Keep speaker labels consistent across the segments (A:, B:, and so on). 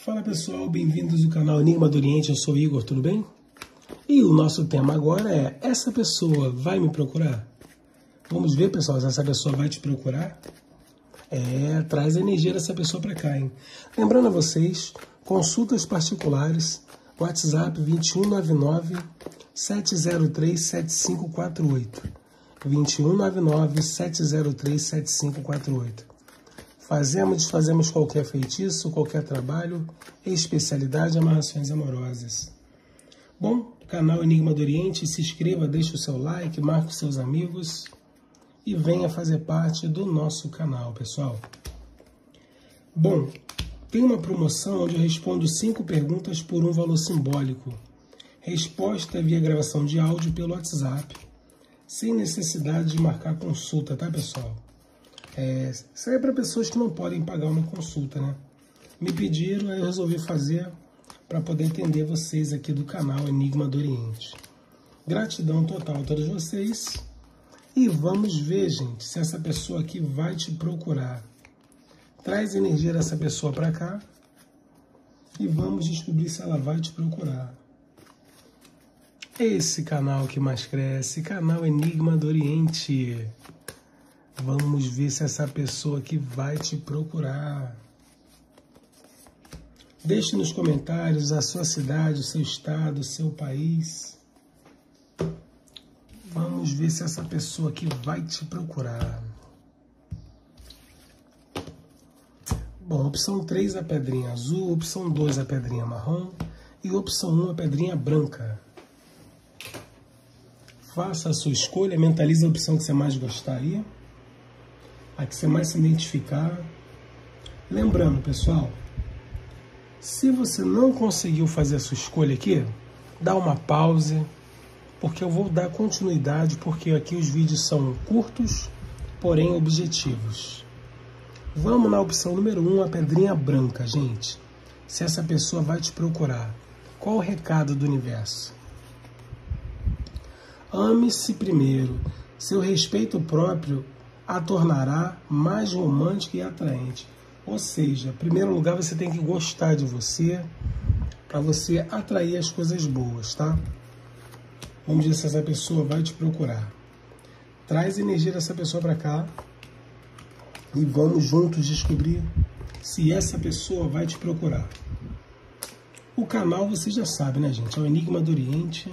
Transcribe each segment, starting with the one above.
A: Fala pessoal, bem-vindos ao canal Enigma do Oriente, eu sou o Igor, tudo bem? E o nosso tema agora é: essa pessoa vai me procurar? Vamos ver, pessoal, se essa pessoa vai te procurar. Traz a energia dessa pessoa para cá, hein? Lembrando a vocês, consultas particulares, WhatsApp 2199-703-7548. 2199-703-7548. Desfazemos qualquer feitiço, qualquer trabalho, especialidade, amarrações amorosas. Bom, canal Enigma do Oriente, se inscreva, deixe o seu like, marque os seus amigos e venha fazer parte do nosso canal, pessoal. Bom, tem uma promoção onde eu respondo 5 perguntas por um valor simbólico. Resposta via gravação de áudio pelo WhatsApp, sem necessidade de marcar consulta, tá, pessoal? Isso aí é para pessoas que não podem pagar uma consulta, né? Me pediram, aí eu resolvi fazer para poder atender vocês aqui do canal Enigma do Oriente. Gratidão total a todos vocês. E vamos ver, gente, se essa pessoa aqui vai te procurar. Traz a energia dessa pessoa para cá e vamos descobrir se ela vai te procurar. Esse canal que mais cresce, canal Enigma do Oriente. Vamos ver se essa pessoa aqui vai te procurar. Deixe nos comentários a sua cidade, o seu estado, o seu país. Vamos ver se essa pessoa aqui vai te procurar. Bom, opção 3 a pedrinha azul, opção 2 a pedrinha marrom e opção 1 a pedrinha branca. Faça a sua escolha, mentalize a opção que você mais gostaria, a que você mais se identificar. Lembrando, pessoal, se você não conseguiu fazer a sua escolha aqui, dá uma pause, porque eu vou dar continuidade, porque aqui os vídeos são curtos, porém objetivos. Vamos na opção número 1, a pedrinha branca, gente. Se essa pessoa vai te procurar, qual o recado do universo? Ame-se primeiro. Seu respeito próprio a tornará mais romântica e atraente. Ou seja, em primeiro lugar, você tem que gostar de você para você atrair as coisas boas, tá? Vamos ver se essa pessoa vai te procurar. Traz a energia dessa pessoa para cá e vamos juntos descobrir se essa pessoa vai te procurar. O canal você já sabe, né, gente? É o Enigma do Oriente.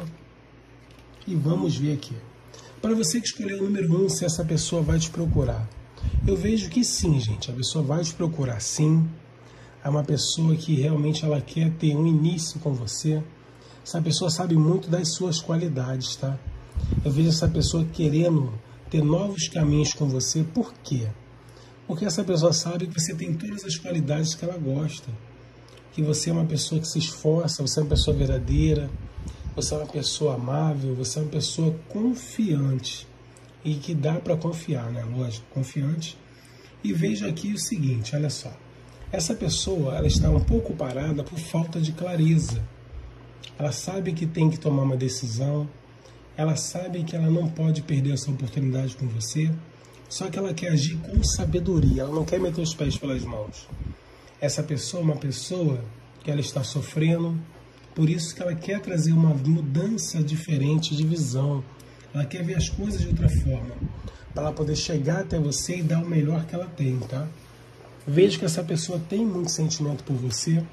A: E vamos ver aqui. Para você que escolheu o número 1, se essa pessoa vai te procurar. Eu vejo que sim, gente. A pessoa vai te procurar, sim. É uma pessoa que realmente ela quer ter um início com você. Essa pessoa sabe muito das suas qualidades, tá? Eu vejo essa pessoa querendo ter novos caminhos com você. Por quê? Porque essa pessoa sabe que você tem todas as qualidades que ela gosta. Que você é uma pessoa que se esforça, você é uma pessoa verdadeira, você é uma pessoa amável, você é uma pessoa confiante. E que dá para confiar, né? Lógico, confiante. E veja aqui o seguinte, olha só. Essa pessoa, ela está um pouco parada por falta de clareza. Ela sabe que tem que tomar uma decisão. Ela sabe que ela não pode perder essa oportunidade com você. Só que ela quer agir com sabedoria. Ela não quer meter os pés pelas mãos. Essa pessoa é uma pessoa que ela está sofrendo. Por isso que ela quer trazer uma mudança diferente de visão. Ela quer ver as coisas de outra forma, para ela poder chegar até você e dar o melhor que ela tem, tá? Veja que essa pessoa tem muito sentimento por você.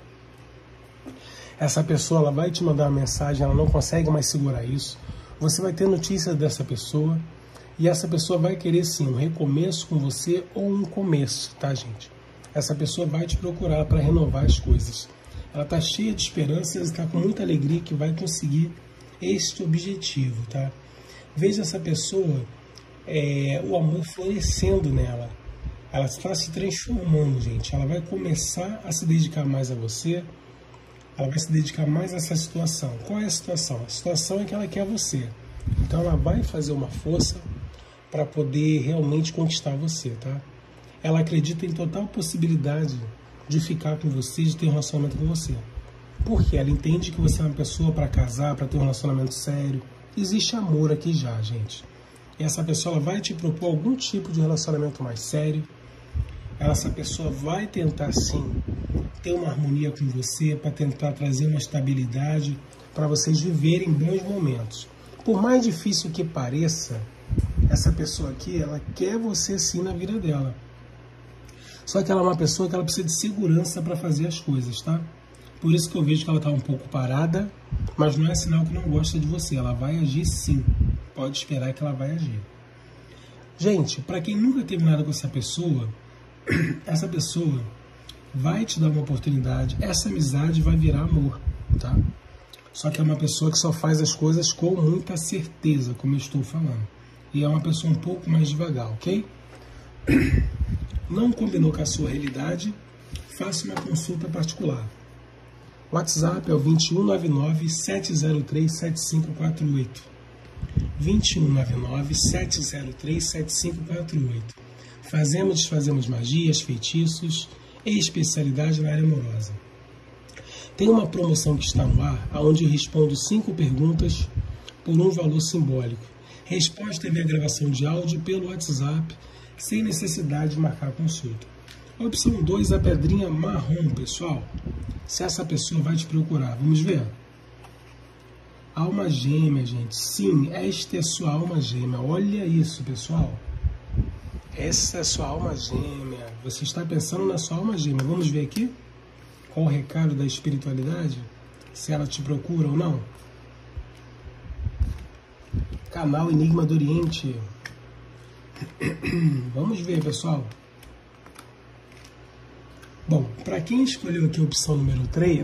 A: Essa pessoa, ela vai te mandar uma mensagem, ela não consegue mais segurar isso. Você vai ter notícias dessa pessoa e essa pessoa vai querer sim um recomeço com você ou um começo, tá, gente? Essa pessoa vai te procurar para renovar as coisas. Ela está cheia de esperanças, está com muita alegria que vai conseguir este objetivo, tá? Veja essa pessoa, o amor florescendo nela. Ela está se transformando, gente. Ela vai começar a se dedicar mais a você. Ela vai se dedicar mais a essa situação. Qual é a situação? A situação é que ela quer você. Então ela vai fazer uma força para poder realmente conquistar você, tá? Ela acredita em total possibilidade de ficar com você, de ter um relacionamento com você. Porque ela entende que você é uma pessoa para casar, para ter um relacionamento sério. Existe amor aqui já, gente. E essa pessoa ela vai te propor algum tipo de relacionamento mais sério. essa pessoa vai tentar sim ter uma harmonia com você, para tentar trazer uma estabilidade, para vocês viverem bons momentos. Por mais difícil que pareça, essa pessoa aqui, ela quer você sim na vida dela. Só que ela é uma pessoa que ela precisa de segurança para fazer as coisas, tá? Por isso que eu vejo que ela está um pouco parada, mas não é sinal que não gosta de você. Ela vai agir sim. Pode esperar que ela vai agir. Gente, para quem nunca teve nada com essa pessoa vai te dar uma oportunidade. Essa amizade vai virar amor, tá? Só que é uma pessoa que só faz as coisas com muita certeza, como eu estou falando. E é uma pessoa um pouco mais devagar, ok? Não combinou com a sua realidade? Faça uma consulta particular. WhatsApp é o 2199-703-7548. 2199-703-7548. Desfazemos magias, feitiços e especialidade na área amorosa. Tem uma promoção que está no ar, onde eu respondo 5 perguntas por um valor simbólico. Resposta é via gravação de áudio pelo WhatsApp, sem necessidade de marcar consulta. Opção 2, a pedrinha marrom, pessoal. Se essa pessoa vai te procurar, vamos ver. Alma gêmea, gente. Sim, esta é sua alma gêmea. Olha isso, pessoal. Essa é sua alma gêmea. Você está pensando na sua alma gêmea. Vamos ver aqui qual o recado da espiritualidade, se ela te procura ou não. Canal Enigma do Oriente. Vamos ver, pessoal. Bom, para quem escolheu aqui a opção número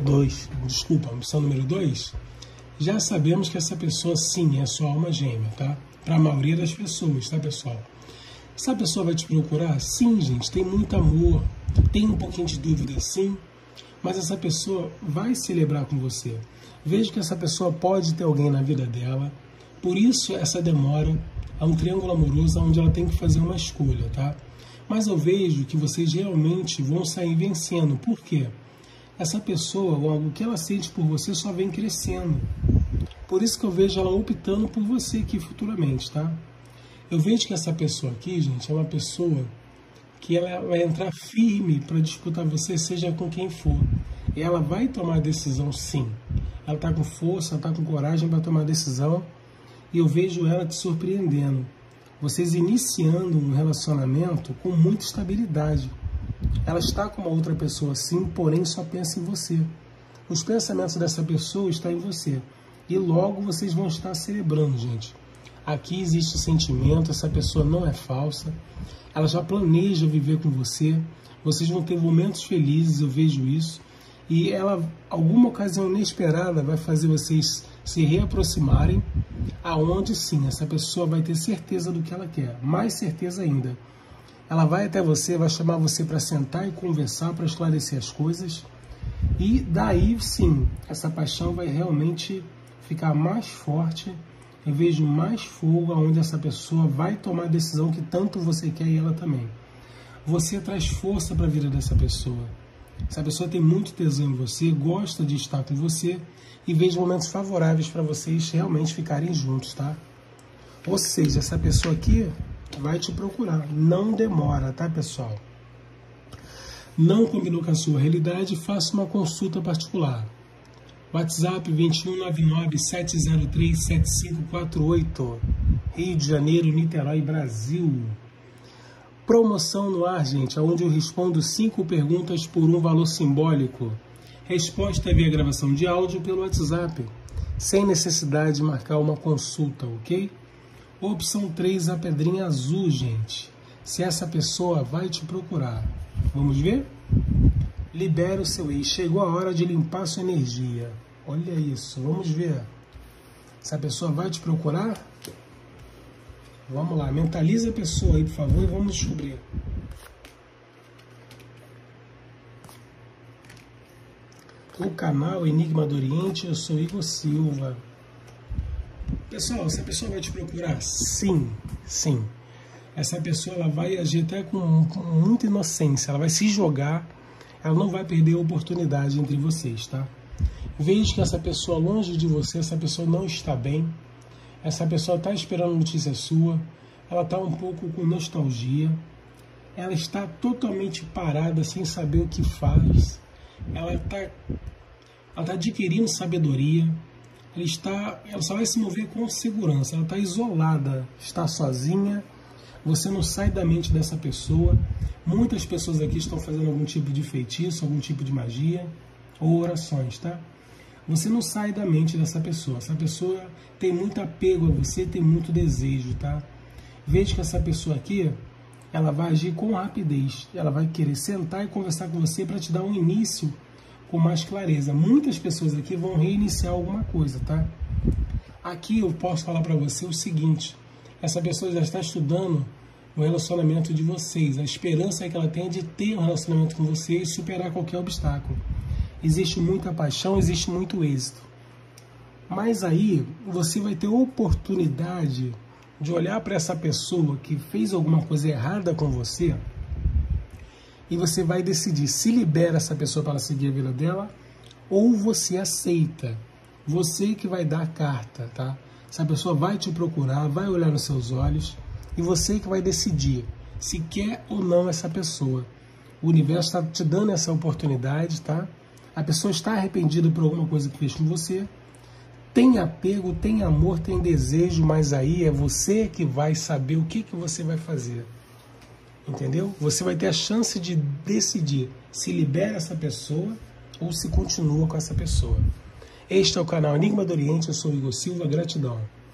A: 2, já sabemos que essa pessoa sim é sua alma gêmea, tá? Para a maioria das pessoas, tá, pessoal? Essa pessoa vai te procurar? Sim, gente, tem muito amor, tem um pouquinho de dúvida, sim, mas essa pessoa vai celebrar com você. Veja que essa pessoa pode ter alguém na vida dela, por isso essa demora. É um triângulo amoroso onde ela tem que fazer uma escolha, tá? Mas eu vejo que vocês realmente vão sair vencendo. Por quê? Essa pessoa, o que ela sente por você só vem crescendo. Por isso que eu vejo ela optando por você aqui futuramente, tá? Eu vejo que essa pessoa aqui, gente, é uma pessoa que ela vai entrar firme para disputar você, seja com quem for. E ela vai tomar a decisão, sim. Ela está com força, ela está com coragem para tomar a decisão. E eu vejo ela te surpreendendo. Vocês iniciando um relacionamento com muita estabilidade. Ela está com uma outra pessoa sim, porém só pensa em você. Os pensamentos dessa pessoa estão em você. E logo vocês vão estar celebrando, gente. Aqui existe sentimento, essa pessoa não é falsa. Ela já planeja viver com você. Vocês vão ter momentos felizes, eu vejo isso. E ela, alguma ocasião inesperada, vai fazer vocês se reaproximarem, aonde sim, essa pessoa vai ter certeza do que ela quer, mais certeza ainda. Ela vai até você, vai chamar você para sentar e conversar, para esclarecer as coisas, e daí sim, essa paixão vai realmente ficar mais forte. Eu vejo mais fogo, aonde essa pessoa vai tomar a decisão que tanto você quer e ela também. Você traz força para a vida dessa pessoa. Essa pessoa tem muito tesão em você, gosta de estar com você e vejo momentos favoráveis para vocês realmente ficarem juntos, tá? Ou seja, essa pessoa aqui vai te procurar. Não demora, tá, pessoal? Não combinou com a sua realidade? Faça uma consulta particular. WhatsApp 2199-703-7548. Rio de Janeiro, Niterói, Brasil. Promoção no ar, gente, onde eu respondo 5 perguntas por um valor simbólico. Resposta via gravação de áudio pelo WhatsApp, sem necessidade de marcar uma consulta, ok? Opção 3, a pedrinha azul, gente. Se essa pessoa vai te procurar. Vamos ver? Libera o seu ex. Chegou a hora de limpar sua energia. Olha isso, vamos ver. Essa pessoa vai te procurar? Vamos lá, mentaliza a pessoa aí, por favor, e vamos descobrir. O canal Enigma do Oriente, eu sou Igor Silva. Pessoal, essa pessoa vai te procurar? Sim, sim. Essa pessoa ela vai agir até com muita inocência, ela vai se jogar, ela não vai perder a oportunidade entre vocês, tá? Veja que essa pessoa longe de você, essa pessoa não está bem. Essa pessoa está esperando notícia sua, ela está um pouco com nostalgia. ela está totalmente parada, sem saber o que faz. Ela está adquirindo sabedoria. Ela só vai se mover com segurança. Ela está isolada, está sozinha. Você não sai da mente dessa pessoa. Muitas pessoas aqui estão fazendo algum tipo de feitiço, algum tipo de magia ou orações, tá? Você não sai da mente dessa pessoa. Essa pessoa tem muito apego a você, tem muito desejo, tá? Veja que essa pessoa aqui, ela vai agir com rapidez. Ela vai querer sentar e conversar com você para te dar um início com mais clareza. Muitas pessoas aqui vão reiniciar alguma coisa, tá? Aqui eu posso falar para você o seguinte: essa pessoa já está estudando o relacionamento de vocês. A esperança é que ela tenha de ter um relacionamento com você e superar qualquer obstáculo. Existe muita paixão, existe muito êxito. Mas aí você vai ter oportunidade de olhar para essa pessoa que fez alguma coisa errada com você e você vai decidir se libera essa pessoa para seguir a vida dela ou você aceita. Você que vai dar a carta, tá? Essa pessoa vai te procurar, vai olhar nos seus olhos e você que vai decidir se quer ou não essa pessoa. O universo está te dando essa oportunidade, tá? A pessoa está arrependida por alguma coisa que fez com você. Tem apego, tem amor, tem desejo, mas aí é você que vai saber o que você vai fazer. Entendeu? Você vai ter a chance de decidir se libera essa pessoa ou se continua com essa pessoa. Este é o canal Enigma do Oriente, eu sou o Igor Silva, gratidão.